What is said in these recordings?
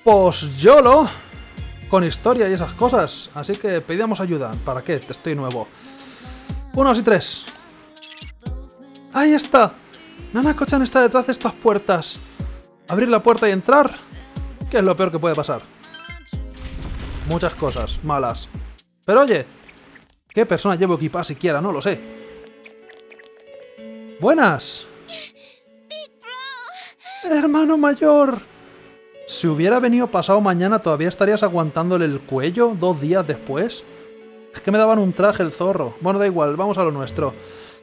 post-YOLO con historia y esas cosas. Así que pedíamos ayuda. ¿Para qué? Estoy nuevo. 1, 2 y 3. ¡Ahí está! Nanako-chan está detrás de estas puertas. ¿Abrir la puerta y entrar? ¿Qué es lo peor que puede pasar? Muchas cosas malas. Pero oye, ¿qué persona llevo equipada siquiera? No lo sé. ¡Buenas! ¡Hermano mayor! Si hubiera venido pasado mañana, ¿todavía estarías aguantándole el cuello 2 días después? Es que me daban un traje el zorro. Bueno, da igual, vamos a lo nuestro.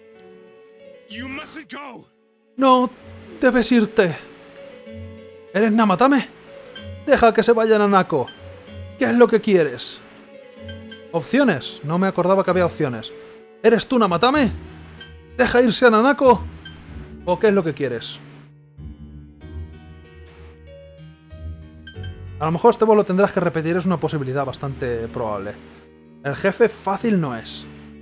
No, debes irte. ¿Eres Namatame? Deja que se vaya Nanako. ¿Qué es lo que quieres? ¿Opciones? No me acordaba que había opciones. ¿Eres tú Namatame? ¿Deja irse a Nanako? ¿O qué es lo que quieres? A lo mejor este vos lo tendrás que repetir, es una posibilidad bastante probable. El jefe fácil no es.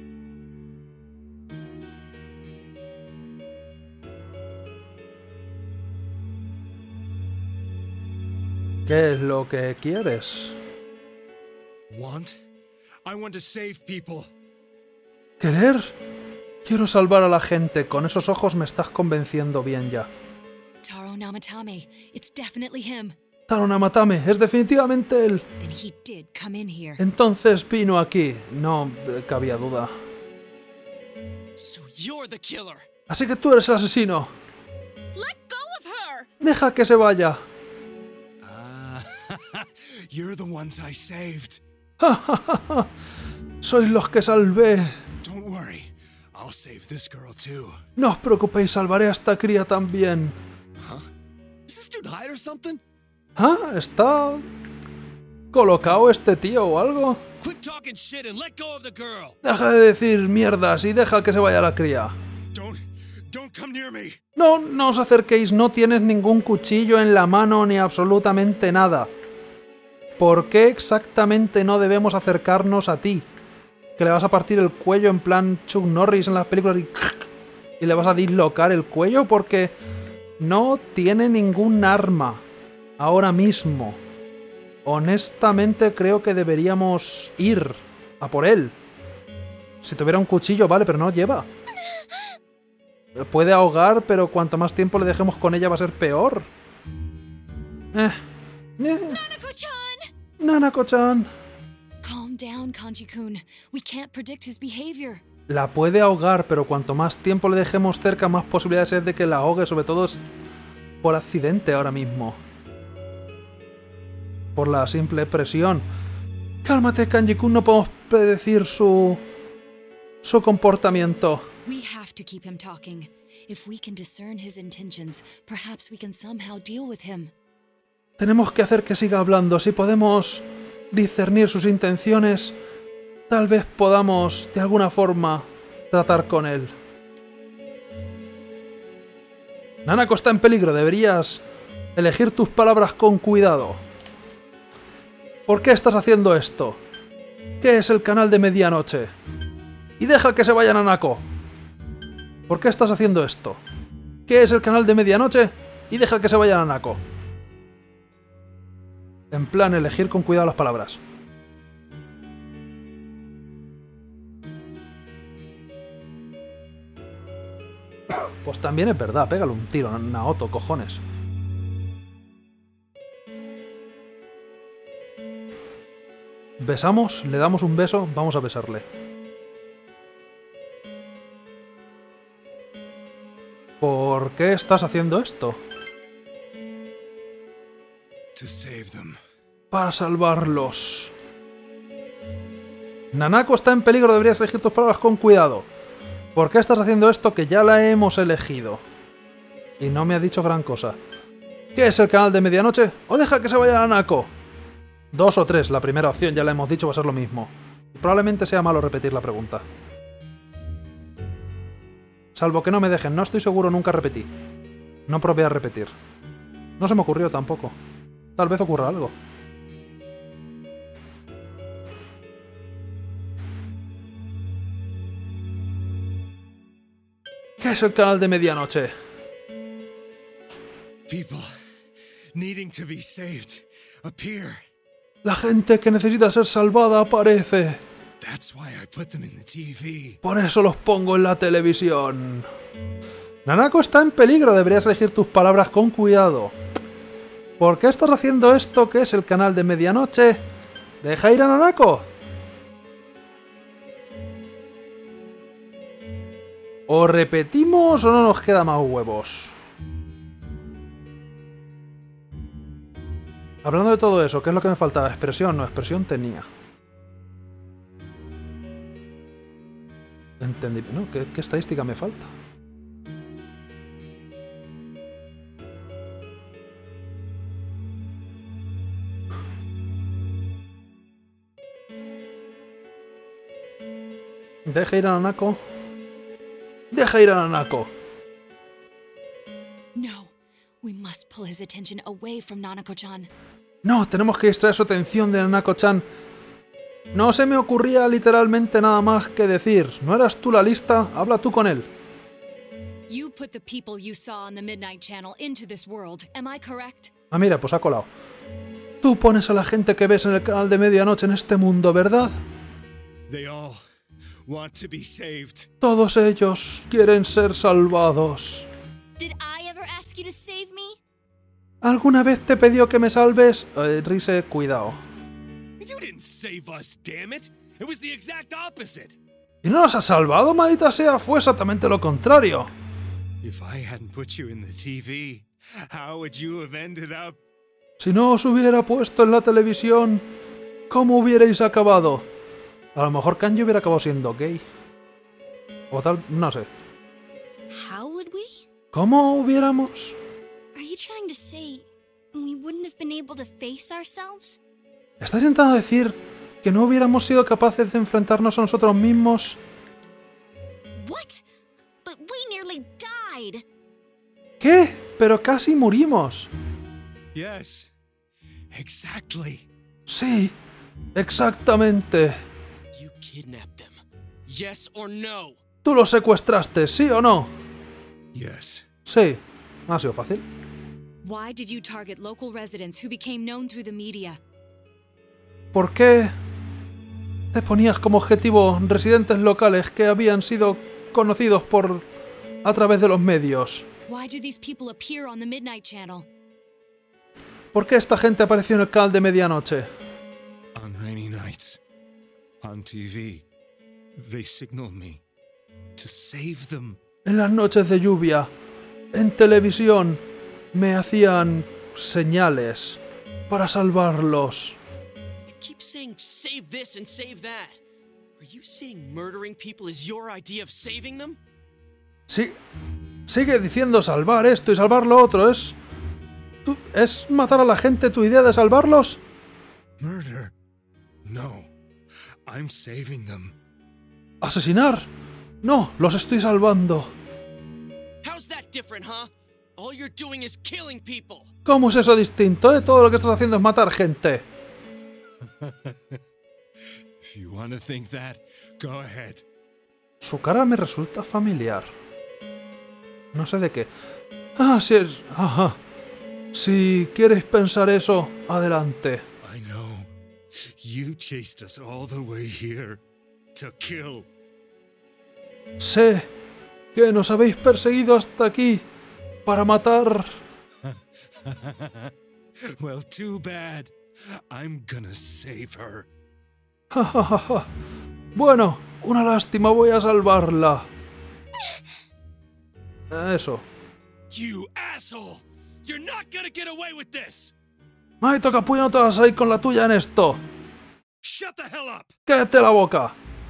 ¿Qué es lo que quieres? ¿Querer? Quiero salvar a la gente. Con esos ojos me estás convenciendo bien ya. Taro Namatame, it's definitely him. Taro Namatame, es definitivamente él. Then he did come in here. Entonces vino aquí. No cabía duda. So you're the killer. Así que tú eres el asesino. Let go of her! Deja que se vaya. You're the ones I saved. Sois los que salvé. Don't worry, I'll save this girl too. No os preocupéis, salvaré a esta cría también. Huh? Is this dude high or something? ¿Ah? ¿Está colocado este tío o algo? Quit talking shit and let go of the girl. Deja de decir mierdas y deja que se vaya la cría. Don't come near me. No, no os acerquéis, no tienes ningún cuchillo en la mano ni absolutamente nada. ¿Por qué exactamente no debemos acercarnos a ti? ¿Que le vas a partir el cuello en plan Chuck Norris en las películas y le vas a dislocar el cuello? Porque no tiene ningún arma ahora mismo. Honestamente creo que deberíamos ir a por él. Si tuviera un cuchillo, vale, pero no lleva. Puede ahogar, pero cuanto más tiempo le dejemos con ella va a ser peor. Nanako-chan! Nanako-chan. Calm down, Kanji-kun. We can't predict his behavior. La puede ahogar, pero cuanto más tiempo le dejemos cerca, más posibilidades es de que la ahogue, sobre todo por accidente ahora mismo. Por la simple presión. Cálmate, Kanji-kun, no podemos predecir su comportamiento. We have to keep him talking. If we can discern his intentions, perhaps we can somehow deal with him. Tenemos que hacer que siga hablando. Si podemos discernir sus intenciones, tal vez podamos, de alguna forma, tratar con él. Nanako está en peligro. Deberías elegir tus palabras con cuidado. ¿Por qué estás haciendo esto? ¿Qué es el canal de medianoche? Y deja que se vaya Nanako. ¿Por qué estás haciendo esto? ¿Qué es el canal de medianoche? Y deja que se vaya Nanako. En plan, elegir con cuidado las palabras. Pues también es verdad, pégale un tiro, Naoto, cojones. Besamos, le damos un beso, vamos a besarle. ¿Por qué estás haciendo esto? To save them. Para salvarlos. Nanako está en peligro, deberías elegir tus palabras con cuidado. ¿Por qué estás haciendo esto que ya la hemos elegido? Y no me ha dicho gran cosa. ¿Qué es el canal de medianoche? ¿O deja que se vaya Nanako? 2 o 3, la primera opción ya la hemos dicho, va a ser lo mismo. Probablemente sea malo repetir la pregunta. Salvo que no me dejen, no estoy seguro, nunca repetí. No probé a repetir. No se me ocurrió tampoco. Tal vez ocurra algo. ¿Qué es el canal de medianoche? People needing to be saved. appear. La gente que necesita ser salvada aparece. That's why I put them in the TV. Por eso los pongo en la televisión. Nanako está en peligro, deberías elegir tus palabras con cuidado. ¿Por qué estás haciendo esto que es el canal de medianoche? ¡Deja ir a Nanako! ¿O repetimos o no nos queda más huevos? Hablando de todo eso, ¿qué es lo que me faltaba? Expresión, no, expresión tenía. Entendí, ¿no? ¿Qué estadística me falta? Deja ir a Nanako. Deja ir a Nanako. No, we must pull his attention away from Nanako-chan. No, tenemos que distraer su atención de Nanako-chan. No se me ocurría literalmente nada más que decir. ¿No eras tú la lista? Habla tú con él. You put the people you saw on the Midnight Channel into this world, am I correct? Ah, mira, pues ha colado. Tú pones a la gente que ves en el canal de medianoche en este mundo, ¿verdad? They all want to be saved. Todos ellos quieren ser salvados. Did I ever ask you to save me? ¿Alguna vez te pidió que me salves? Rise, cuidado. You didn't save us, damn it. It was the exact opposite. ¿Y no nos has salvado, maldita sea? Fue exactamente lo contrario. If I hadn't put you in the TV, how would you have ended up? Si no os hubiera puesto en la televisión, ¿cómo hubierais acabado? A lo mejor Kanji hubiera acabado siendo gay. O tal, no sé. How would we? ¿Cómo hubiéramos? Are you trying to say we wouldn't have been able to face ourselves? ¿Estás intentando decir que no hubiéramos sido capaces de enfrentarnos a nosotros mismos? What? But we nearly died. ¿Qué? Pero casi murimos. Yes, exactly. Sí, exactamente. You kidnapped them. Yes or no? ¿Tú los secuestraste, sí o no? Yes. Sí. Ha sido fácil. Why did you target local residents who became known through the media? ¿Por qué te ponías como objetivo residentes locales que habían sido conocidos a través de los medios? Why do these people appear on the Midnight Channel? ¿Por qué esta gente apareció en el canal de medianoche? On rainy nights, on TV, they signal me to save them. En las noches de lluvia, en televisión, me hacían señales para salvarlos. You keep saying save this and save that. Are you saying murdering people is your idea of saving them? Sí, sigue diciendo salvar esto y salvar lo otro. ¿Es matar a la gente tu idea de salvarlos? Murder? No. I'm saving them. ¿Asesinar? No, los estoy salvando. How's that different, huh? All you're doing is killing people. ¿Cómo es eso distinto? Todo lo que estás haciendo es matar gente. If you want to think that, go ahead. Su cara me resulta familiar. No sé de qué. Ah, sí es... Ajá. Si quieres pensar eso, adelante. I know. You chased us all the way here to kill. Sé que nos habéis perseguido hasta aquí para matar. Well, too bad. I'm gonna save her. Bueno, una lástima, voy a salvarla. Eso. You asshole! You're not gonna get away with this! Maito Capullo, no te vas a ir con la tuya en esto. Shut the hell up! ¡Cállate la boca!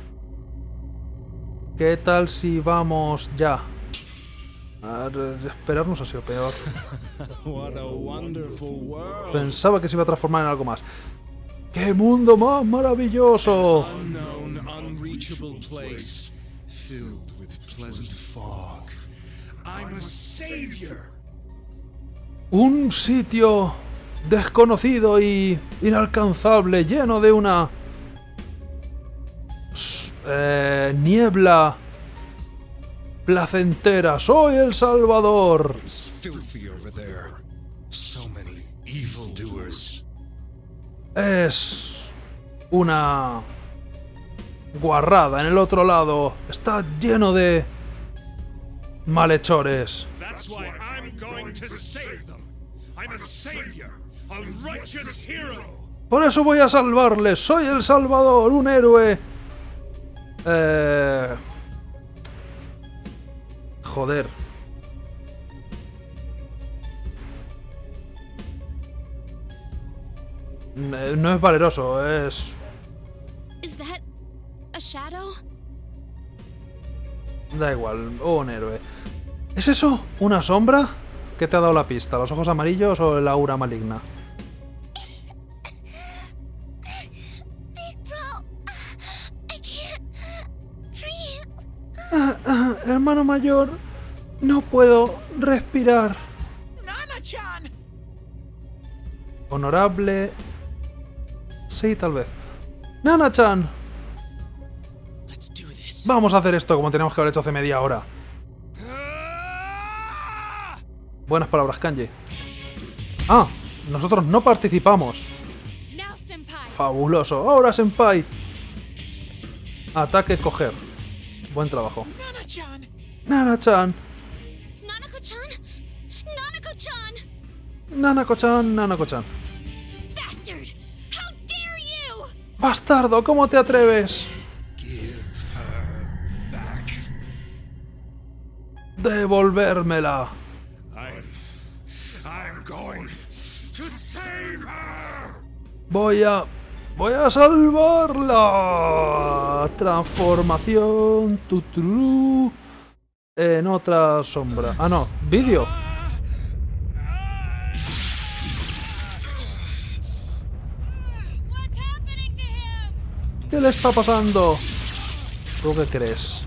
¿Qué tal si vamos ya? A ver, esperarnos ha sido peor. What a wonderful world! Pensaba que se iba a transformar en algo más. ¡Qué mundo más maravilloso! Unknown, unreachable place, filled with pleasant fog. I'm a savior! Un sitio desconocido y inalcanzable, lleno de una... niebla placentera. ¡Soy el Salvador! It's filthy over there. So many evildoers. Es una guarrada. En el otro lado está lleno de malhechores. That's why I'm going to save them. I'm a savior, a righteous hero. Por eso voy a salvarles. Soy el Salvador, un héroe. Joder. No es valeroso, es... Is that a shadow? Da igual, un héroe. ¿Es eso? ¿Una sombra? ¿Qué te ha dado la pista? ¿Los ojos amarillos o el aura maligna? Big bro, I can't breathe. Hermano mayor, no puedo respirar. Nana-chan! Honorable... Sí, tal vez. Nana-chan, Let's do this. vamos a hacer esto como tenemos que haber hecho hace media hora. Buenas palabras, Kanji. Ah, nosotros no participamos. Now, senpai. Fabuloso. Ahora, senpai. Ataque, coger. Buen trabajo. Nana-chan! Nana-chan. Nanako-chan? Nanako-chan! Nanako-chan, Nanako-chan. Bastard! How dare you! Bastardo, ¿cómo te atreves? Devolvérmela. I'm going to save her. Voy a salvarla. Transformación. Tuturú. En otra sombra. Ah, no. Vídeo. What's happening to him? ¿Qué le está pasando? ¿Tú qué crees?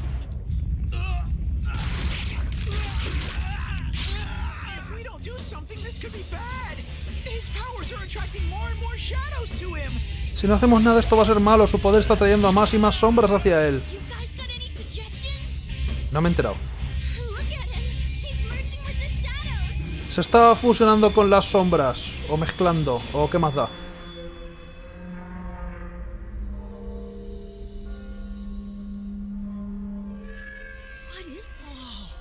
If we don't do something, this could be bad. His powers are attracting more and more shadows to him. Si no hacemos nada, esto va a ser malo. Su poder está trayendo a más y más sombras hacia él. You guys got any suggestions? No me he enterado. Look at him. He's merging with the shadows. Se está fusionando con las sombras. O mezclando. O qué más da. What is this?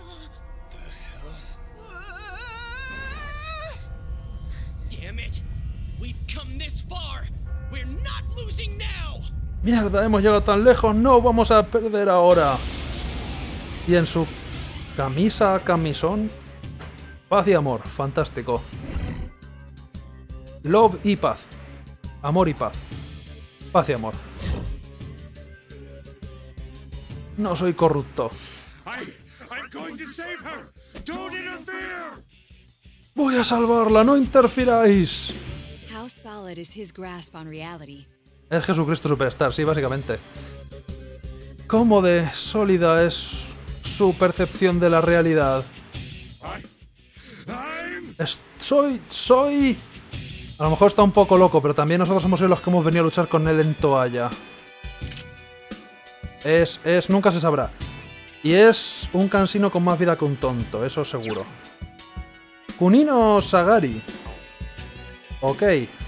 Damn it! We've come this far. We're not losing now. Mierda, hemos llegado tan lejos. No vamos a perder ahora. Y en su camisón. Paz y amor. Fantástico. Love y paz. Amor y paz. Paz y amor. No soy corrupto. I'm going to save her. Don't interfere. Voy a salvarla, no interfiráis. How solid is his grasp on reality? Es Jesucristo Superstar, sí, básicamente. ¿Cómo de sólida es su percepción de la realidad? Soy... A lo mejor está un poco loco, pero también nosotros hemos sido los que hemos venido a luchar con él en toalla. Nunca se sabrá. Y es un cansino con más vida que un tonto, eso seguro. Kunino Sagari. Ok.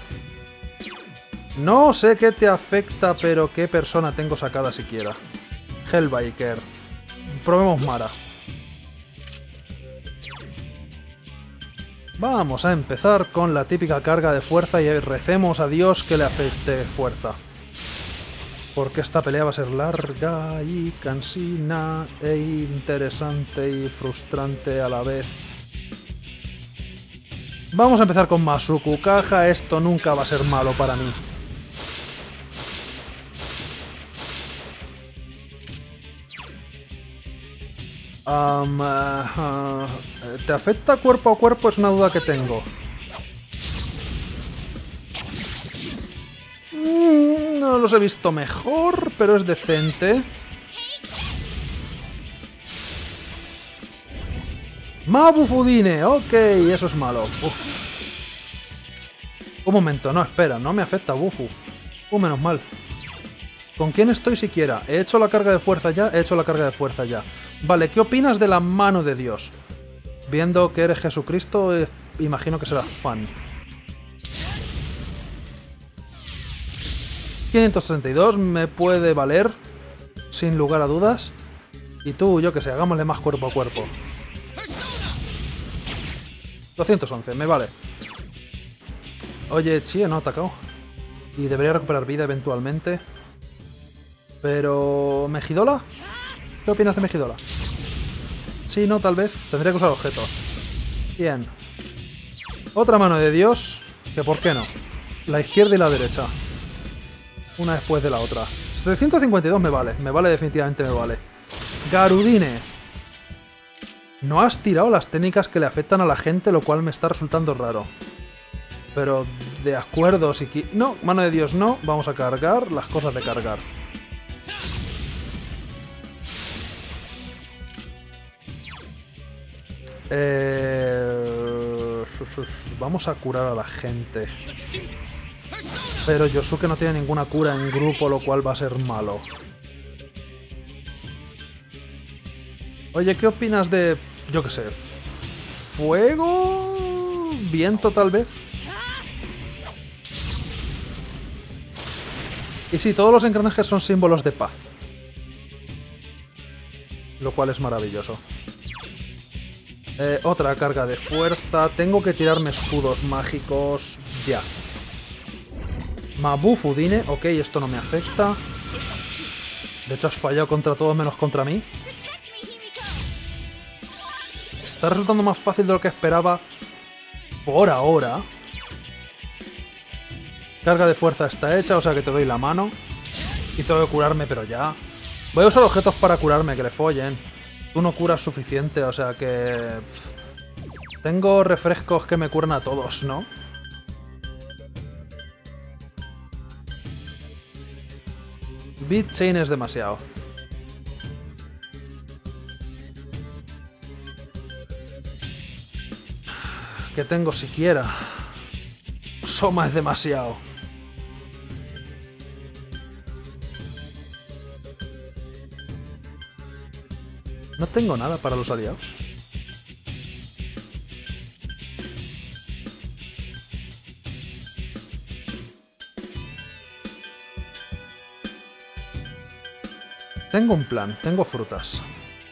No sé qué te afecta, pero qué persona tengo sacada siquiera. Hellbiker. Probemos Mara. Vamos a empezar con la típica carga de fuerza y recemos a Dios que le afecte fuerza. Porque esta pelea va a ser larga y cansina e interesante y frustrante a la vez. Vamos a empezar con Masuku Kaja. Esto nunca va a ser malo para mí. ¿Te afecta cuerpo a cuerpo? Es una duda que tengo. No los he visto mejor, pero es decente. Mabufudine, ok, eso es malo. Uf. Un momento, no, espera, no me afecta Bufu. Menos mal. ¿Con quién estoy siquiera? ¿He hecho la carga de fuerza ya? He hecho la carga de fuerza ya. Vale, ¿qué opinas de la mano de Dios? Viendo que eres Jesucristo, imagino que serás fan. 532 me puede valer, sin lugar a dudas. Y tú, yo que sé, hagámosle más cuerpo a cuerpo. 211, me vale. Oye, Chie no ha atacado. Y debería recuperar vida eventualmente. Pero... ¿Mejidola? ¿Qué opinas de Mejidola? Sí, no, tal vez. Tendría que usar objetos. Bien. Otra mano de Dios. Que por qué no. La izquierda y la derecha. Una después de la otra. 752 me vale. Me vale, definitivamente me vale. Garudine. No has tirado las técnicas que le afectan a la gente, lo cual me está resultando raro. Pero de acuerdo, si... No, mano de Dios no. Vamos a cargar las cosas de cargar. Vamos a curar a la gente. Pero Yosuke no tiene ninguna cura en grupo, lo cual va a ser malo. Oye, ¿qué opinas de... yo qué sé... fuego? ¿Viento tal vez? Y sí, todos los engranajes son símbolos de paz. Lo cual es maravilloso. Otra carga de fuerza. Tengo que tirarme escudos mágicos ya. Mabufudine. Ok, esto no me afecta. De hecho, has fallado contra todos menos contra mí. Está resultando más fácil de lo que esperaba. Por ahora. Carga de fuerza está hecha, o sea que te doy la mano. Y tengo que curarme, pero ya. Voy a usar objetos para curarme, que le follen. Tú no curas suficiente, o sea que... Tengo refrescos que me curan a todos, ¿no? Beat Chain es demasiado. ¿Qué tengo siquiera? Soma es demasiado. No tengo nada para los aliados. Tengo un plan, tengo frutas.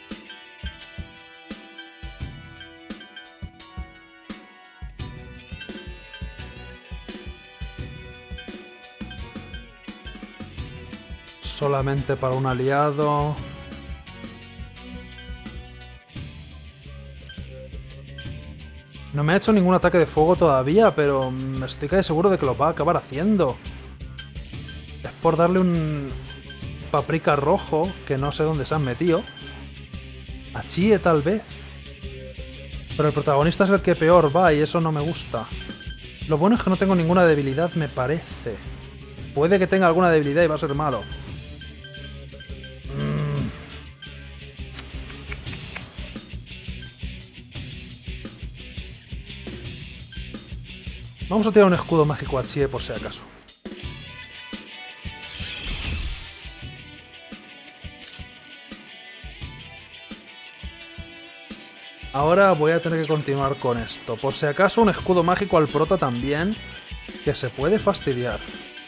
Solamente para un aliado. No me ha hecho ningún ataque de fuego todavía, pero estoy casi seguro de que lo va a acabar haciendo. Es por darle un paprika rojo, que no sé dónde se han metido. A Chie tal vez. Pero el protagonista es el que peor va y eso no me gusta. Lo bueno es que no tengo ninguna debilidad, me parece. Puede que tenga alguna debilidad y va a ser malo. Vamos a tirar un escudo mágico a Chie por si acaso. Ahora voy a tener que continuar con esto. Por si acaso un escudo mágico al prota también, que se puede fastidiar.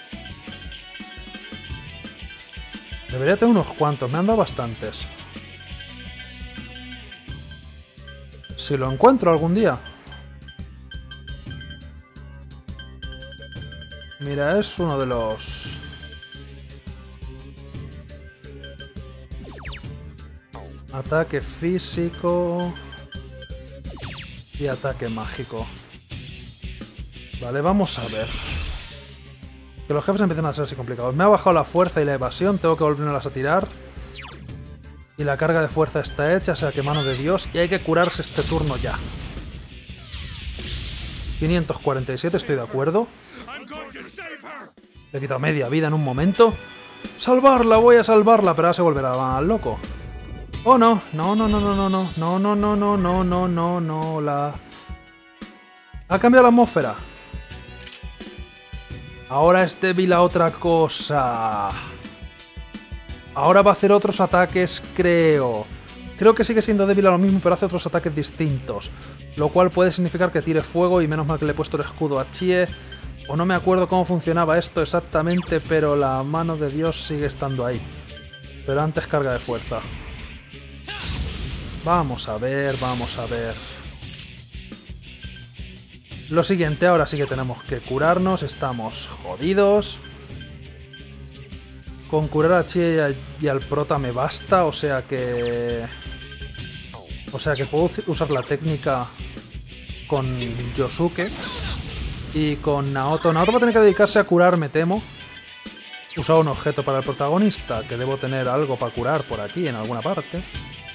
Debería tener unos cuantos, me han dado bastantes. Si lo encuentro algún día. Mira, es uno de los... Ataque físico... Y ataque mágico. Vale, vamos a ver. Que los jefes empiezan a ser así complicados. Me ha bajado la fuerza y la evasión, tengo que volverlas a tirar. Y la carga de fuerza está hecha, o sea que mano de Dios. Y hay que curarse este turno ya. 547, estoy de acuerdo. Le he quitado media vida en un momento. ¡Salvarla! Voy a salvarla, pero ahora se volverá más loco. ¡Oh, no! No, no, no, no, no, no. No, no, no, no, no, no, no, no. La... Ha cambiado la atmósfera. Ahora es débil a otra cosa. Ahora va a hacer otros ataques, creo. Creo que sigue siendo débil a lo mismo, pero hace otros ataques distintos. Lo cual puede significar que tire fuego y menos mal que le he puesto el escudo a Chie. O no me acuerdo cómo funcionaba esto exactamente, pero la mano de Dios sigue estando ahí. Pero antes carga de fuerza. Vamos a ver, vamos a ver. Lo siguiente, ahora sí que tenemos que curarnos. Estamos jodidos. Con curar a Chie y al prota me basta, o sea que puedo usar la técnica con Yosuke y con Naoto. Naoto va a tener que dedicarse a curar, me temo. Usar un objeto para el protagonista, que debo tener algo para curar por aquí, en alguna parte.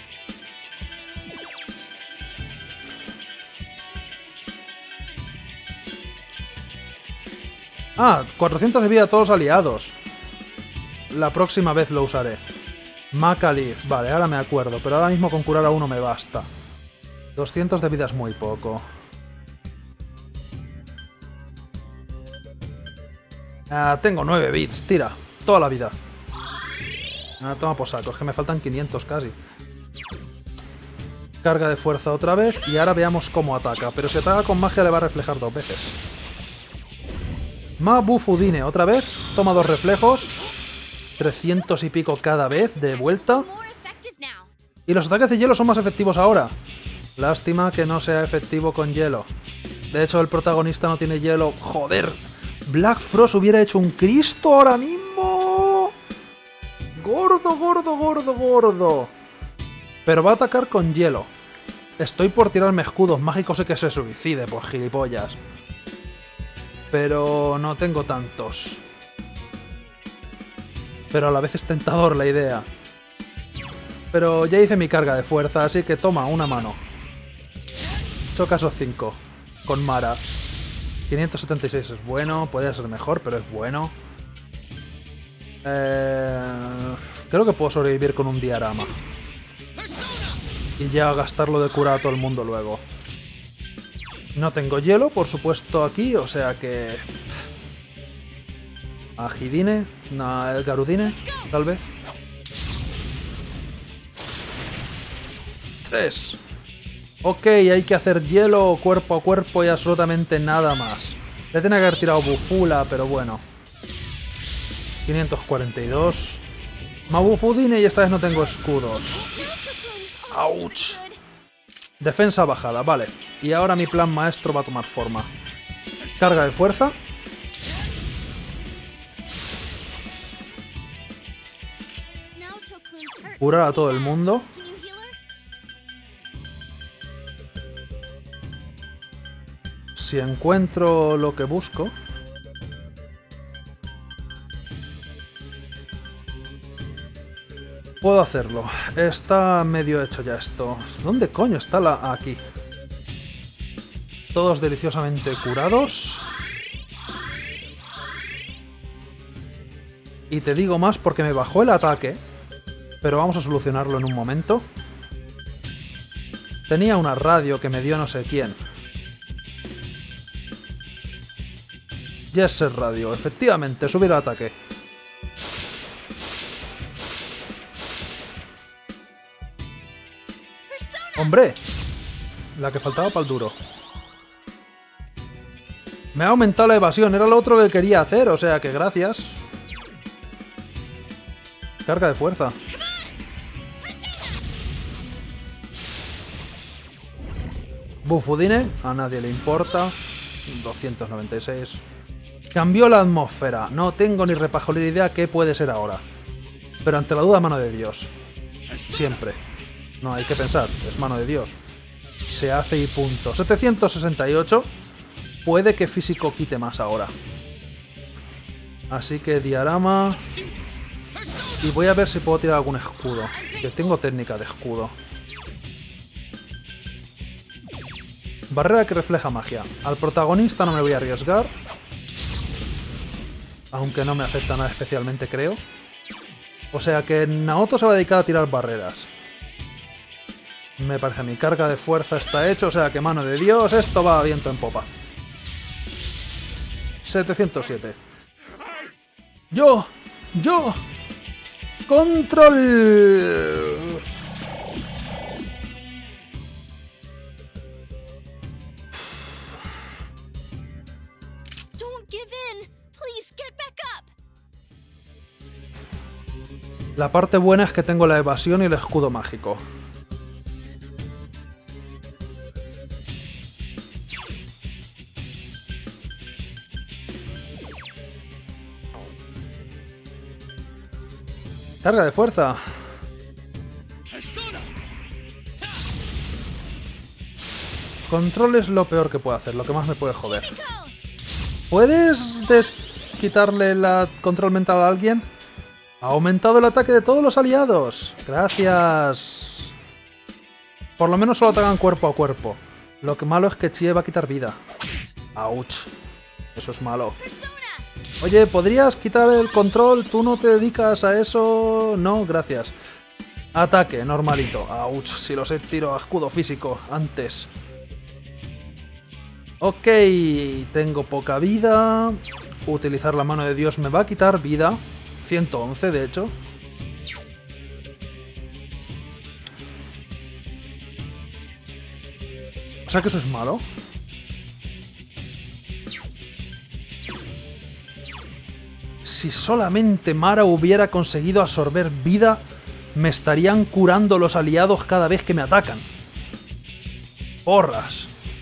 Ah, 400 de vida a todos los aliados. La próxima vez lo usaré. Macalif, vale, ahora me acuerdo, pero ahora mismo con curar a uno me basta. 200 de vida es muy poco. Tengo 9 bits, tira, toda la vida. Toma por saco, es que me faltan 500 casi. Carga de fuerza otra vez y ahora veamos cómo ataca, pero si ataca con magia le va a reflejar 2 veces. Mabufudine, otra vez, toma 2 reflejos. 300 y pico cada vez de vuelta. Y los ataques de hielo son más efectivos ahora. Lástima que no sea efectivo con hielo. De hecho, el protagonista no tiene hielo. ¡Joder! Black Frost hubiera hecho un Cristo ahora mismo. Gordo, gordo, gordo, gordo. Pero va a atacar con hielo. Estoy por tirarme escudos mágicos y que se suicide, pues gilipollas. Pero no tengo tantos. Pero a la vez es tentador la idea. Pero ya hice mi carga de fuerza, así que toma, una mano. Choca esos 5. Con Mara. 576 es bueno, podría ser mejor, pero es bueno. Creo que puedo sobrevivir con un diorama. Y ya gastarlo de curar a todo el mundo luego. No tengo hielo, por supuesto, aquí, o sea que... Agidine, Garudine, tal vez. 3. Ok, hay que hacer hielo cuerpo a cuerpo y absolutamente nada más. Le tenía que haber tirado Bufula, pero bueno. 542. Mabufudine y esta vez no tengo escudos. ¡Auch! Defensa bajada, vale. Y ahora mi plan maestro va a tomar forma. Carga de fuerza. Curar a todo el mundo. Si encuentro lo que busco. Puedo hacerlo. Está medio hecho ya esto. ¿Dónde coño está la...? Aquí. Todos deliciosamente curados. Y te digo más porque me bajó el ataque. Pero vamos a solucionarlo en un momento. Tenía una radio que me dio no sé quién. Yes, radio. Efectivamente, subir el ataque. ¡Hombre! La que faltaba para el duro. Me ha aumentado la evasión. Era lo otro que quería hacer, o sea que gracias. Carga de fuerza. Bufudine, a nadie le importa. 296. Cambió la atmósfera. No tengo ni repajolera idea qué puede ser ahora. Pero ante la duda, mano de Dios. Siempre. No hay que pensar, es mano de Dios. Se hace y punto. 768. Puede que físico quite más ahora. Así que diorama. Y voy a ver si puedo tirar algún escudo. Que tengo técnica de escudo. Barrera que refleja magia. Al protagonista no me voy a arriesgar. Aunque no me afecta nada especialmente, creo. O sea que Naoto se va a dedicar a tirar barreras. Me parece mi carga de fuerza está hecho, o sea que mano de Dios, esto va a viento en popa. 707. ¡Yo! ¡Control! La parte buena es que tengo la evasión y el escudo mágico. Carga de fuerza. Control es lo peor que puedo hacer, lo que más me puede joder. ¿Puedes quitarle la control mental a alguien? Ha aumentado el ataque de todos los aliados. Gracias. Por lo menos solo atacan cuerpo a cuerpo. Lo que malo es que Chie va a quitar vida. Ouch. Eso es malo. Oye, ¿podrías quitar el control? ¿Tú no te dedicas a eso? No, gracias. Ataque, normalito. Ouch, si lo sé, tiro a escudo físico antes. Ok, tengo poca vida. Utilizar la mano de Dios me va a quitar vida. 111, de hecho. O sea que eso es malo. Si solamente Mara hubiera conseguido absorber vida, me estarían curando los aliados cada vez que me atacan. Porras.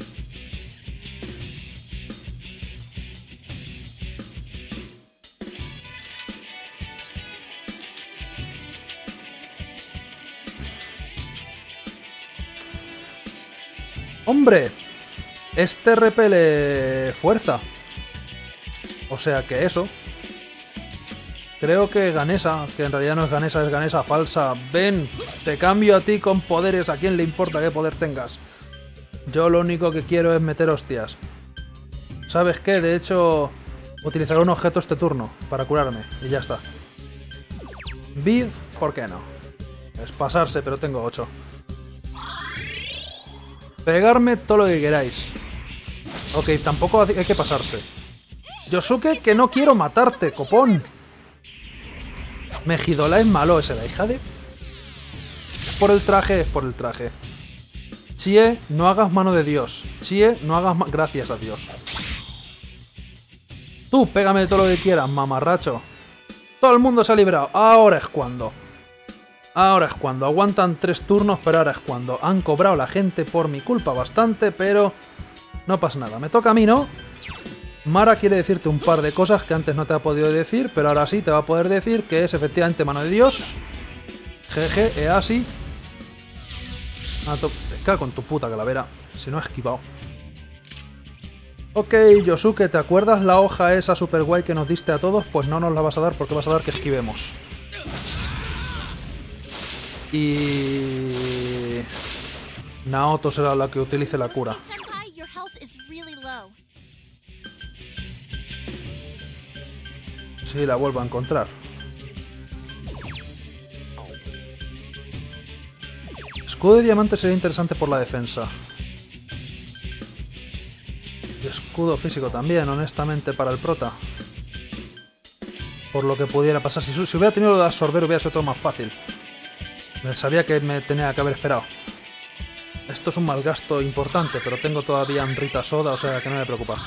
¡Hombre! Este repele fuerza. O sea que eso. Creo que Ganesa, que en realidad no es Ganesa, es Ganesa falsa. Ven, te cambio a ti con poderes. ¿A quién le importa qué poder tengas? Yo lo único que quiero es meter hostias. ¿Sabes qué? De hecho, utilizaré un objeto este turno para curarme. Y ya está. Vid, ¿por qué no? Es pasarse, pero tengo 8. Pegarme todo lo que queráis. Ok, tampoco hay que pasarse. Yosuke, que no quiero matarte, copón. Mejidola es malo, ese la hija de... Es por el traje, es por el traje. Chie, no hagas mano de Dios. Chie, no hagas... Gracias a Dios. Tú, pégame todo lo que quieras, mamarracho. Todo el mundo se ha librado. Ahora es cuando. Ahora es cuando. Aguantan 3 turnos, pero ahora es cuando. Han cobrado la gente por mi culpa bastante, pero... No pasa nada. Me toca a mí, ¿no? Mara quiere decirte un par de cosas que antes no te ha podido decir, pero ahora sí te va a poder decir que es efectivamente mano de Dios. Jeje, es así. Te cago con tu puta calavera, si no he esquivado. Ok, Yosuke, ¿te acuerdas la hoja esa super guay que nos diste a todos? Pues no nos la vas a dar porque vas a dar que esquivemos. Y... Naoto será la que utilice la cura. Sí, la vuelvo a encontrar. Escudo de diamante sería interesante por la defensa. Y escudo físico también, honestamente, para el prota. Por lo que pudiera pasar. Si hubiera tenido lo de absorber, hubiera sido todo más fácil. Sabía que me tenía que haber esperado. Esto es un mal gasto importante, pero tengo todavía Rita Soda, o sea que no me preocupa.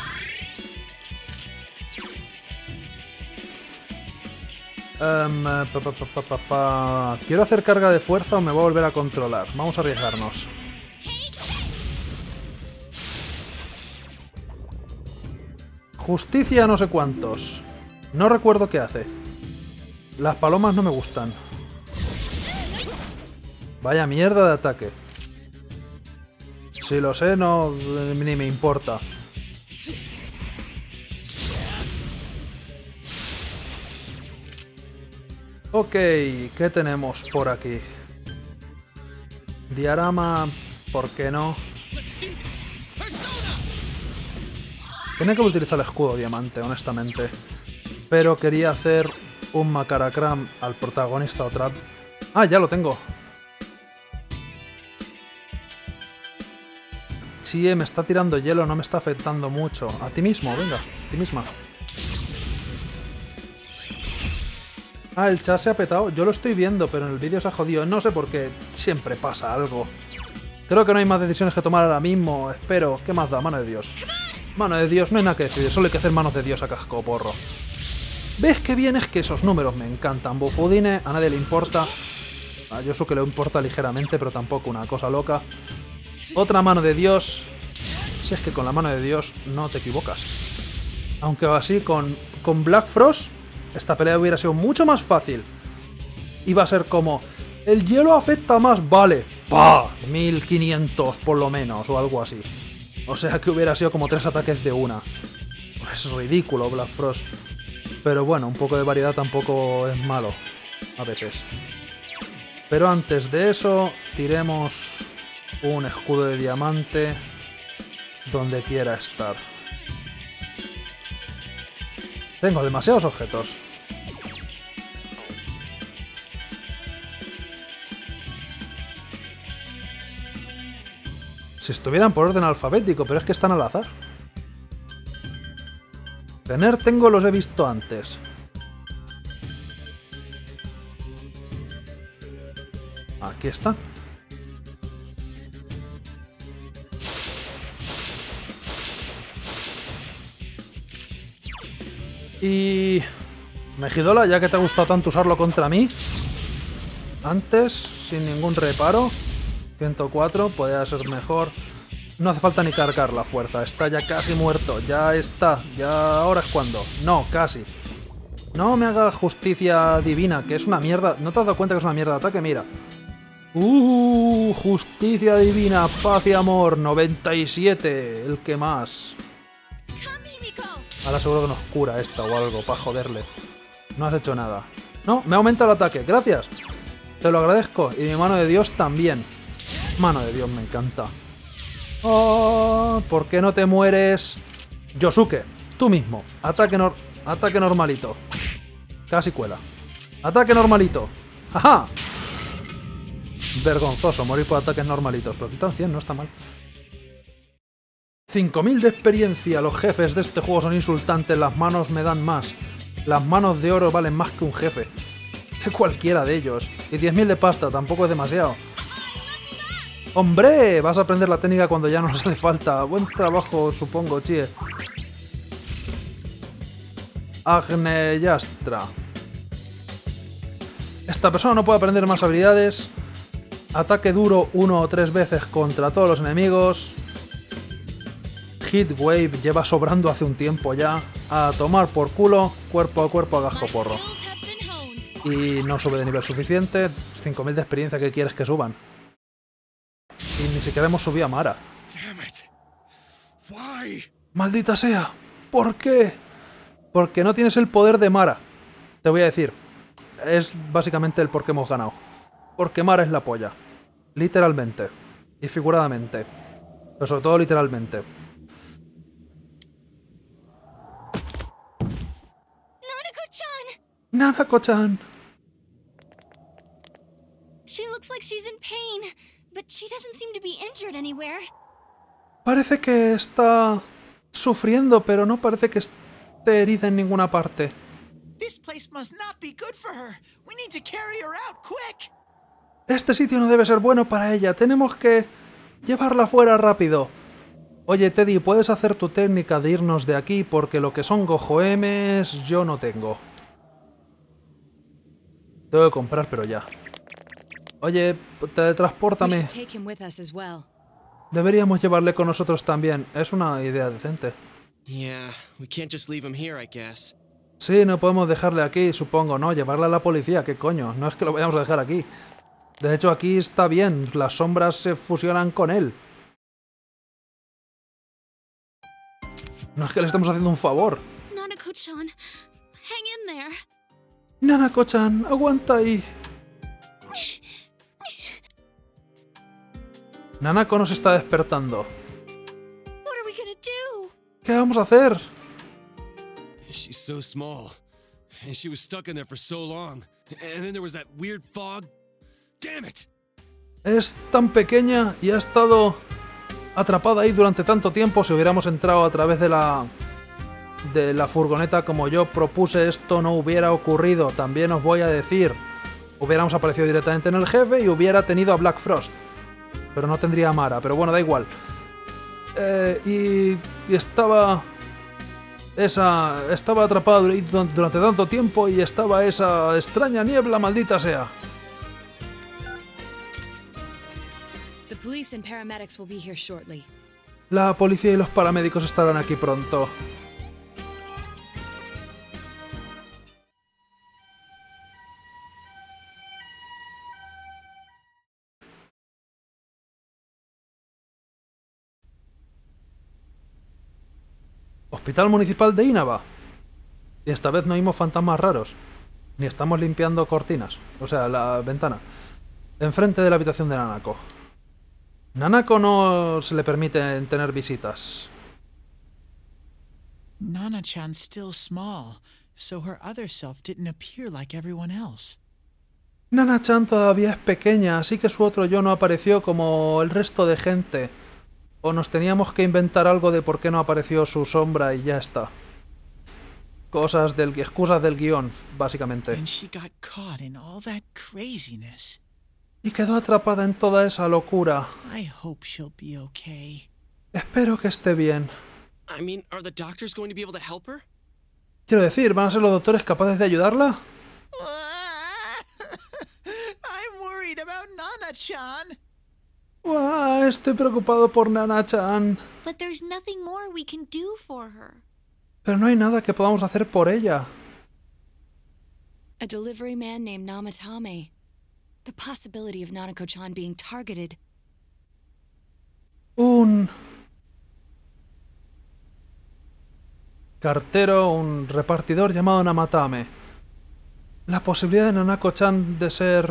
¿Quiero hacer carga de fuerza o me voy a volver a controlar? Vamos a arriesgarnos. Justicia no sé cuántos. No recuerdo qué hace. Las palomas no me gustan. Vaya mierda de ataque. Si lo sé, no ni me importa. Ok, ¿qué tenemos por aquí? Diorama, ¿por qué no? Tenía que utilizar el escudo diamante, honestamente. Pero quería hacer un Macarakram al protagonista otra vez. Ah, ya lo tengo. Chie me está tirando hielo, no me está afectando mucho. A ti mismo, venga, a ti misma. Ah, el chat se ha petado. Yo lo estoy viendo, pero en el vídeo se ha jodido. No sé por qué. Siempre pasa algo. Creo que no hay más decisiones que tomar ahora mismo. Espero. ¿Qué más da? Mano de Dios. Mano de Dios, no hay nada que decidir. Solo hay que hacer manos de Dios a casco porro. ¿Ves qué bien? Es que esos números me encantan. Bufudine, a nadie le importa. A Yosuke le importa ligeramente, pero tampoco una cosa loca. Otra mano de Dios. Si es que con la mano de Dios no te equivocas. Aunque así con Black Frost esta pelea hubiera sido mucho más fácil. Iba a ser como... El hielo afecta más, vale. ¡Pah! 1500 por lo menos, o algo así. O sea que hubiera sido como 3 ataques de una. Es ridículo Black Frost. Pero bueno, un poco de variedad tampoco es malo. A veces. Pero antes de eso, tiremos un escudo de diamante donde quiera estar. Tengo demasiados objetos. Si estuvieran por orden alfabético, pero es que están al azar. Tengo, los he visto antes. Aquí están. Y... Mejidola, ya que te ha gustado tanto usarlo contra mí, antes, sin ningún reparo, 104, podría ser mejor. No hace falta ni cargar la fuerza, está ya casi muerto, ya está, ya ahora es cuando. No, casi. No me haga justicia divina, que es una mierda. ¿No te has dado cuenta que es una mierda de ataque? Mira. Justicia divina, paz y amor, 97, el que más. Ahora seguro que nos cura esta o algo, para joderle. No has hecho nada. No, me aumenta el ataque, gracias. Te lo agradezco, y mi mano de Dios también. Mano de Dios, me encanta. Oh, ¿por qué no te mueres? Yosuke, tú mismo. Ataque normalito. Casi cuela. Ataque normalito. ¡Ajá! Vergonzoso morir por ataques normalitos. Pero quitan 100, no está mal. 5000 de experiencia. Los jefes de este juego son insultantes. Las manos me dan más. Las manos de oro valen más que un jefe. Que cualquiera de ellos. Y 10.000 de pasta, tampoco es demasiado. ¡Hombre! Vas a aprender la técnica cuando ya no nos hace falta. Buen trabajo, supongo, chie. Agneyastra. Esta persona no puede aprender más habilidades. Ataque duro 1 o 3 veces contra todos los enemigos. Hit Wave lleva sobrando hace un tiempo ya. A tomar por culo, cuerpo a cuerpo a cascoporro. Y no sube de nivel suficiente. 5000 de experiencia, ¿qué quieres que suban? Y ni siquiera hemos subido a Mara. ¡Maldita sea! ¿Por qué? Porque no tienes el poder de Mara. Te voy a decir. Es básicamente el por qué hemos ganado. Porque Mara es la polla. Literalmente. Y figuradamente. Pero sobre todo literalmente. Nanako-chan. She looks like she's in pain, but she doesn't seem to be injured anywhere. Parece que está sufriendo, pero no parece que esté herida en ninguna parte. This place must not be good for her. We need to carry her out quick. Este sitio no debe ser bueno para ella. Tenemos que llevarla fuera rápido. Oye, Teddy, ¿puedes hacer tu técnica de irnos de aquí? Porque lo que son gojoemes yo no tengo. Tengo que comprar, pero ya. Oye, teletranspórtame. Deberíamos llevarle con nosotros también. Es una idea decente. Yeah, we can't just leave him here, I guess. Sí, no podemos dejarle aquí, supongo, ¿no? Llevarle a la policía, ¿qué coño? No es que lo vayamos a dejar aquí. De hecho, aquí está bien. Las sombras se fusionan con él. No es que le estemos haciendo un favor. Nanako-chan, hang in there. Nanako-chan, aguanta ahí. Nanako nos está despertando. What are we gonna do? ¿Qué vamos a hacer? She's so small, and she was stuck in there for so long. And then there was that weird fog. Damn it! Es tan pequeña y ha estado atrapada ahí durante tanto tiempo. Si hubiéramos entrado a través de la furgoneta como yo propuse, esto no hubiera ocurrido. También os voy a decir, hubiéramos aparecido directamente en el jefe y hubiera tenido a Black Frost. Pero no tendría a Mara, pero bueno, da igual. Y estaba Estaba atrapado durante tanto tiempo y estaba esa extraña niebla, maldita sea. The police and paramedics will be here shortly. La policía y los paramédicos estarán aquí pronto. Hospital Municipal de Inaba. Y esta vez no vimos fantasmas raros. Ni estamos limpiando cortinas. O sea, la ventana. Enfrente de la habitación de Nanako. Nanako no se le permite tener visitas. Nana-chan's still small, so her other self didn't appear like everyone else. Nana-chan todavía es pequeña, así que su otro yo no apareció como el resto de gente. O nos teníamos que inventar algo de por qué no apareció su sombra y ya está. Excusas del guión, básicamente. And she got caught in all that craziness. Y quedó atrapada en toda esa locura. I hope she'll be okay. Espero que esté bien. I mean, are the doctors going to be able to help her? Quiero decir, ¿van a ser los doctores capaces de ayudarla? I'm worried about Nana-chan. Estoy preocupado por Nana-chan. But there's nothing more we can do for her. Pero no hay nada que podamos hacer por ella. A delivery man named Namatame. The possibility of Nanako-chan being targeted. Un cartero, un repartidor llamado Namatame. La posibilidad de Nanako-chan de ser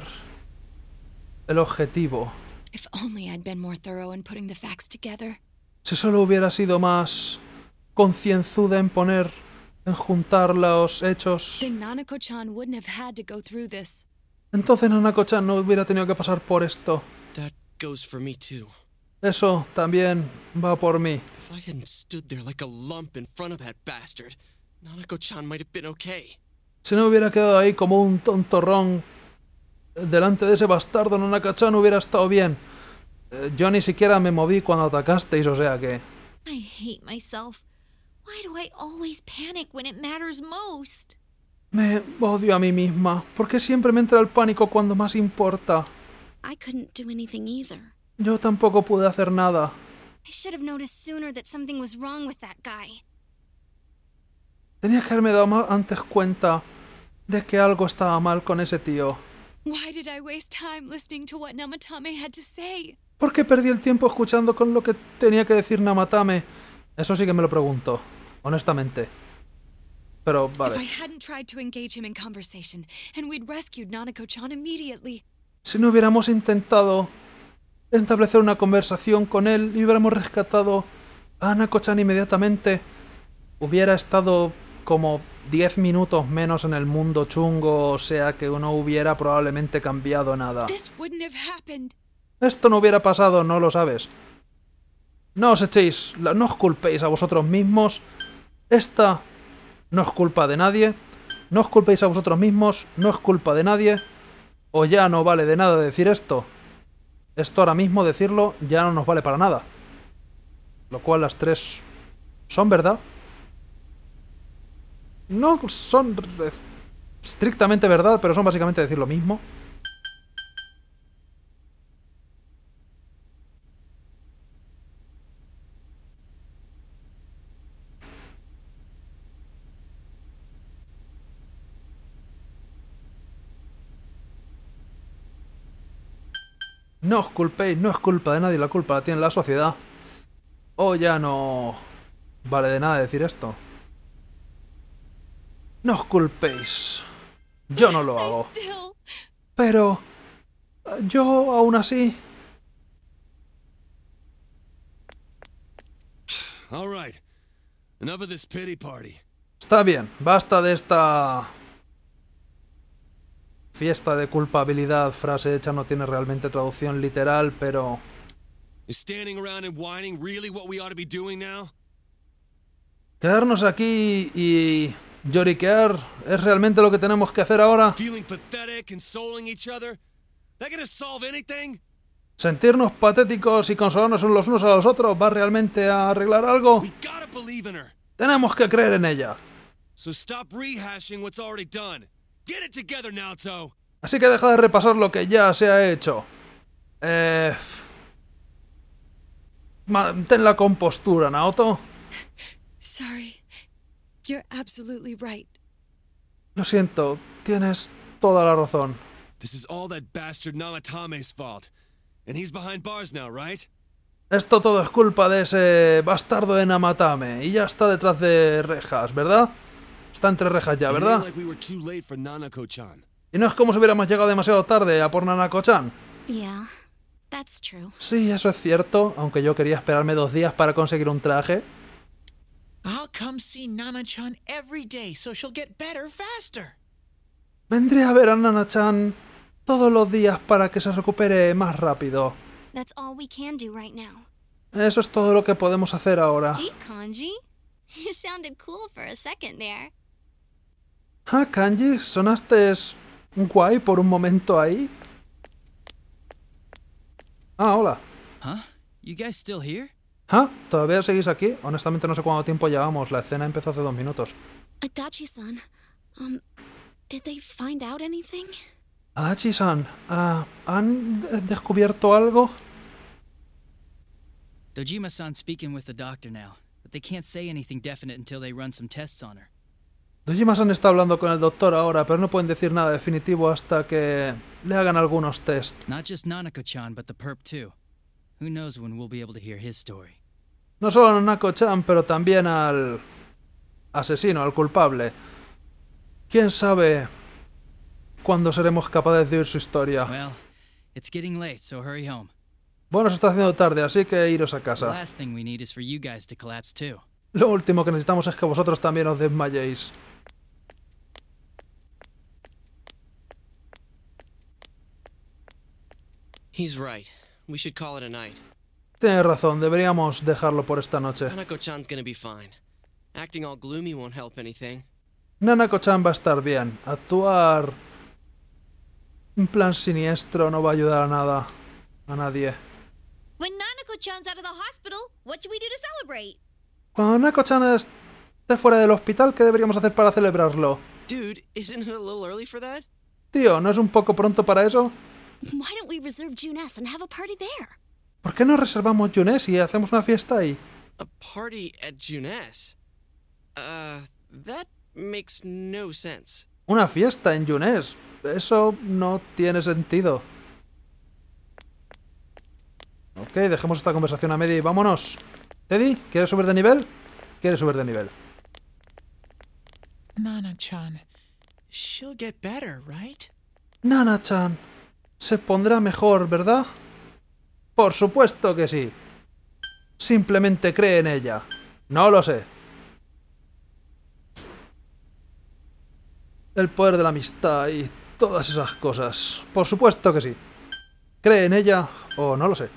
el objetivo. If only I'd been more thorough in putting the facts together. Si solo hubiera sido más concienzuda en juntar los hechos, Then Nanako-chan wouldn't have had to go through this. entonces Nanako-chan no hubiera tenido que pasar por esto. That goes for me too. Eso también va por mí. If I hadn't stood there like a lump in front of that bastard, Nanako-chan might have been okay. Si no hubiera quedado ahí como un tontorrón delante de ese bastardo, Nanako-chan hubiera estado bien. Yo ni siquiera me moví cuando atacasteis, o sea que... I hate myself. Why do I always panic when it matters most? Me odio a mí misma. ¿Por qué siempre me entra el pánico cuando más importa? I couldn't do anything either. Yo tampoco pude hacer nada. I should have noticed sooner that something was wrong with that guy. Tenía que haberme dado antes cuenta de que algo estaba mal con ese tío. Why did I waste time listening to what Namatame had to say? ¿Por qué perdí el tiempo escuchando con lo que tenía que decir Namatame? Eso sí que me lo pregunto, honestamente. Pero, If I vale. hadn't tried to engage him in conversation, and we'd rescued Nanako-chan immediately. Si no hubiéramos intentado establecer una conversación con él y hubiéramos rescatado a Nanako-chan inmediatamente, hubiera estado como 10 minutos menos en el mundo chungo, o sea que no hubiera probablemente cambiado nada. This wouldn't have happened. Esto no hubiera pasado, no lo sabes. No os echéis, no os culpéis a vosotros mismos. Esta no es culpa de nadie. No os culpéis a vosotros mismos, no es culpa de nadie. O ya no vale de nada decir esto. Esto ahora mismo decirlo ya no nos vale para nada. Lo cual las tres son verdad. No son estrictamente verdad, pero son básicamente decir lo mismo. No os culpéis, no es culpa de nadie, la culpa la tiene la sociedad. O ya no vale de nada decir esto. No os culpéis. Yo no lo hago. I still... Pero yo aún así... All right. Enough of this pity party. Está bien, basta de esta fiesta de culpabilidad. Frase hecha no tiene realmente traducción literal, pero... Is standing around and whining really what we ought to be doing now? Quedarnos aquí y lloriquear es realmente lo que tenemos que hacer ahora. Feeling pathetic, consoling each other? That gonna solve anything? Sentirnos patéticos y consolarnos los unos a los otros, ¿va realmente a arreglar algo? We gotta believe in her. Tenemos que creer en ella. So stop rehashing what's already done. Get it together, Naoto. Así que deja de repasar lo que ya se ha hecho. Mantén la compostura, Naoto. Sorry. You're absolutely right. Lo siento, tienes toda la razón. This is all that bastard Namatame's fault. And he's behind bars now, right? Esto todo es culpa de ese bastardo de Namatame. Y ya está detrás de rejas, ¿verdad? Está entre rejas ya, It ain't ¿verdad? like we were too late for Nanako-chan. Y no es como si hubiéramos llegado demasiado tarde a por Nanako-chan. Yeah, that's true. Sí, eso es cierto, aunque yo quería esperarme 2 días para conseguir un traje. I'll come see Nana-chan every day so she'll get better faster. Vendré a ver a Nana-chan todos los días para que se recupere más rápido. That's all we can do right now. Eso es todo lo que podemos hacer ahora. Gee, Kanji, you sounded cool for a second there. Ah, Kanji, sonaste guay por un momento ahí. Ah, hola. Huh? You guys still here? Ah, ¿todavía seguís aquí? Honestamente no sé cuánto tiempo llevamos. La escena empezó hace 2 minutos. Adachi-san, did they find out anything? Adachi-san, ¿han descubierto algo? Dojima-san's speaking with the doctor now, but they can't say anything definite until they run some tests on her. Dojima-san está hablando con el doctor ahora, pero no pueden decir nada definitivo hasta que le hagan algunos test. Not just Nanako-chan, but the perp too. Who knows when we'll be able to hear his story. No solo a Nanako-chan, pero también al asesino, al culpable. ¿Quién sabe cuándo seremos capaces de oír su historia? Well, it's getting late, so hurry home. Bueno, se está haciendo tarde, así que iros a The casa. last thing we need is for you guys to collapse too. Lo último que necesitamos es que vosotros también os desmayéis. He's right. We should call it a night. Tienes razón, deberíamos dejarlo por esta noche. Hanako-chan's gonna be fine. Acting all gloomy won't help anything. Nanako-chan va a estar bien. Actuar en plan siniestro no va a ayudar a nada. A nadie. When Nanako-chan's out of the hospital, what should we do to celebrate? Cuando Nanako-chan esté fuera del hospital, ¿qué deberíamos hacer para celebrarlo? Dude, isn't it a little early for that? Tío, ¿no es un poco pronto para eso? Why don't we reserve Junes and have a party there? ¿Por qué no reservamos Junes y hacemos una fiesta ahí? A party at Junes? That makes no sense. Una fiesta en Junes. Eso no tiene sentido. Ok, dejemos esta conversación a media y vámonos. Teddy, ¿quieres subir de nivel? ¿Quieres subir de nivel? Nana-chan, she'll get better, right? Nana-chan, se pondrá mejor, ¿verdad? Por supuesto que sí. Simplemente cree en ella. No lo sé. El poder de la amistad y todas esas cosas. Por supuesto que sí. ¿Cree en ella o no lo sé?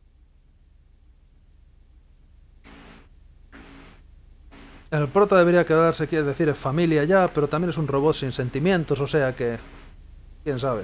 El prota debería quedarse, quiere decir, es familia ya, pero también es un robot sin sentimientos, o sea que... ¿quién sabe?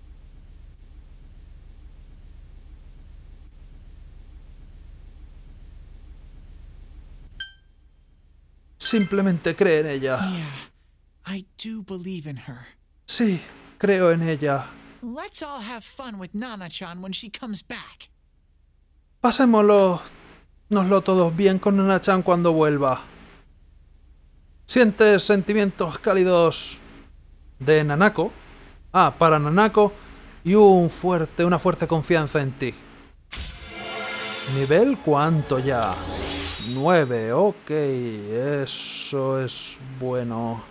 Simplemente cree en ella. Yeah, I do believe in her. Sí, creo en ella. Let's all have fun with Nana-chan when she comes back. Pasémoslo... noslo todos bien con Nana-chan cuando vuelva. ¿Sientes sentimientos cálidos de Nanako? Ah, para Nanako y una fuerte confianza en ti. ¿Nivel cuánto ya? 9, ok, eso es bueno.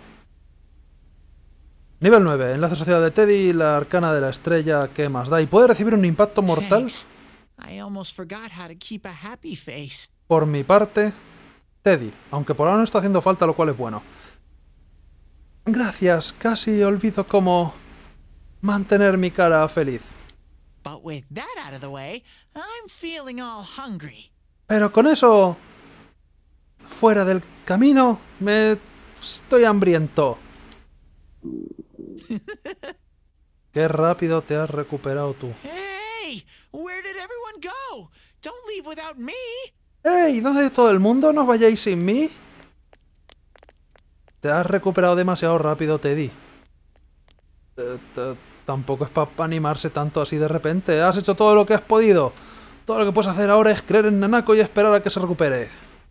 Nivel 9, enlace social de Teddy, la arcana de la estrella, ¿qué más da? ¿Y puede recibir un impacto mortal? Thanks. I almost forgot how to keep a happy face. Por mi parte, Teddy, aunque por ahora no está haciendo falta, lo cual es bueno. Gracias, casi olvido cómo mantener mi cara feliz. But with that out of the way, I'm feeling all hungry. Pero con eso fuera del camino, me estoy hambriento. Qué rápido te has recuperado tú. Hey, where did everyone go? Don't leave without me. ¡Ey! ¿Dónde está todo el mundo? ¿No os vayáis sin mí? Te has recuperado demasiado rápido, Teddy. Tampoco es para animarse tanto así de repente. Has hecho todo lo que has podido. Todo lo que puedes hacer ahora es creer en Nanako y esperar a que se recupere.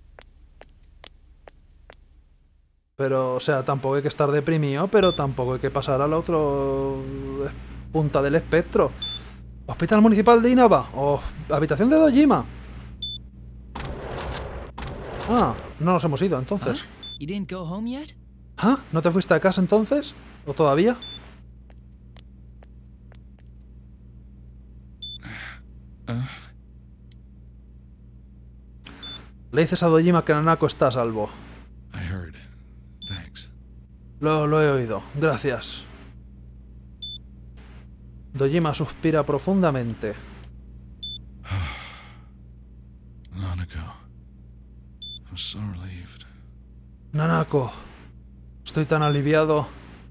Pero, o sea, tampoco hay que estar deprimido, pero tampoco hay que pasar a la otra punta del espectro. Hospital Municipal de Inaba o habitación de Dojima. Ah, no nos hemos ido entonces. You didn't go home yet? ¿Ah? ¿No te fuiste a casa entonces? ¿O todavía? Le dices a Dojima que Nanako está a salvo. I heard. Thanks. Lo he oído. Gracias. Dojima suspira profundamente. Nanako. I'm so relieved. Nanako. Estoy tan aliviado.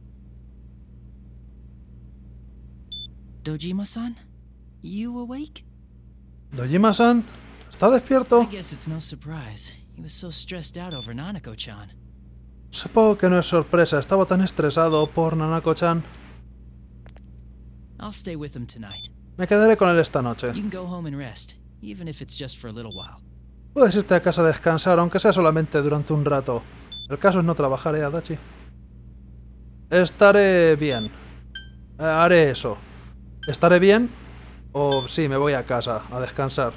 Dojima-san? You awake? Dojima-san, ¿está despierto? I guess it's no surprise. He was so stressed out over Nanako-chan. Supongo que no es sorpresa. Estaba tan estresado por Nanako-chan. I'll stay with him tonight. Me quedaré con él esta noche. You can go home and rest, even if it's just for a little while. Puedes irte a casa a descansar, aunque sea solamente durante un rato. El caso es no trabajar, Adachi. Estaré bien. Haré eso. ¿Estaré bien? O sí, me voy a casa a descansar.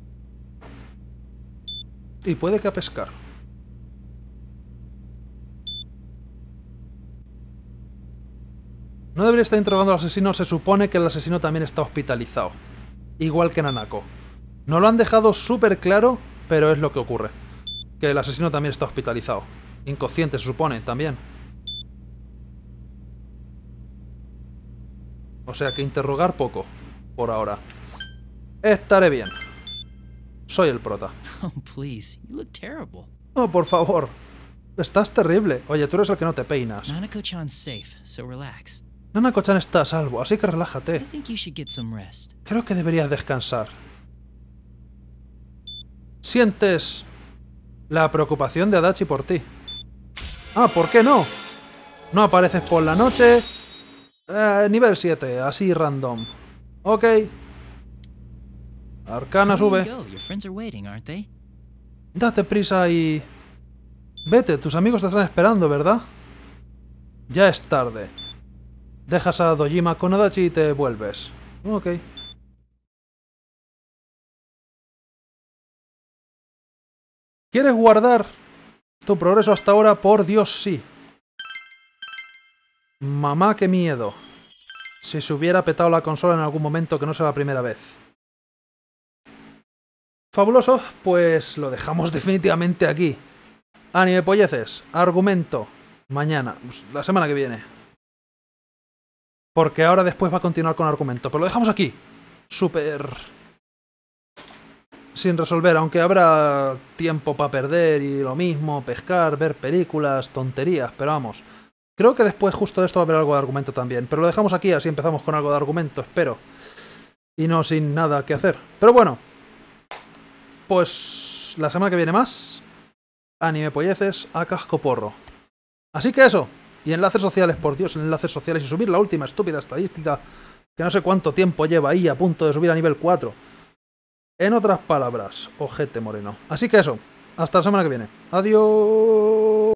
Y puede que a pescar. No debería estar interrogando al asesino. Se supone que el asesino también está hospitalizado. Igual que Nanako. No lo han dejado súper claro, pero es lo que ocurre. Que el asesino también está hospitalizado. Inconsciente, se supone, también. O sea que interrogar poco, por ahora. Estaré bien. Soy el prota. Oh, please. You look terrible. Oh, por favor. Estás terrible. Oye, tú eres el que no te peinas. Nanako-chan's safe, so relax. Nanako-chan está a salvo, así que I relájate. think you should get some rest. Creo que deberías descansar. Sientes la preocupación de Adachi por ti. Ah, ¿por qué no? No apareces por la noche. Nivel 7, así random. Ok. Arcana Hurry sube. and go. Your friends are waiting, aren't they? Date prisa y... Vete, tus amigos te están esperando, ¿verdad? Ya es tarde. Dejas a Dojima con Adachi y te vuelves. Ok. ¿Quieres guardar tu progreso hasta ahora? Por Dios, sí. Mamá, qué miedo. Si se hubiera petado la consola en algún momento, que no sea la primera vez. Fabuloso, pues lo dejamos definitivamente aquí. Anime polleces, argumento. Mañana, la semana que viene. Porque ahora después va a continuar con argumento. Pero lo dejamos aquí. Súper... sin resolver, aunque habrá tiempo para perder y lo mismo, pescar, ver películas, tonterías, pero vamos. Creo que después justo de esto va a haber algo de argumento también. Pero lo dejamos aquí, así empezamos con algo de argumento, espero. Y no sin nada que hacer. Pero bueno. Pues la semana que viene más. Anime polleces a cascoporro. Así que eso. Y enlaces sociales, por Dios, enlaces sociales. Y subir la última estúpida estadística. Que no sé cuánto tiempo lleva ahí a punto de subir a nivel 4. En otras palabras, ojete moreno. Así que eso. Hasta la semana que viene. Adiós.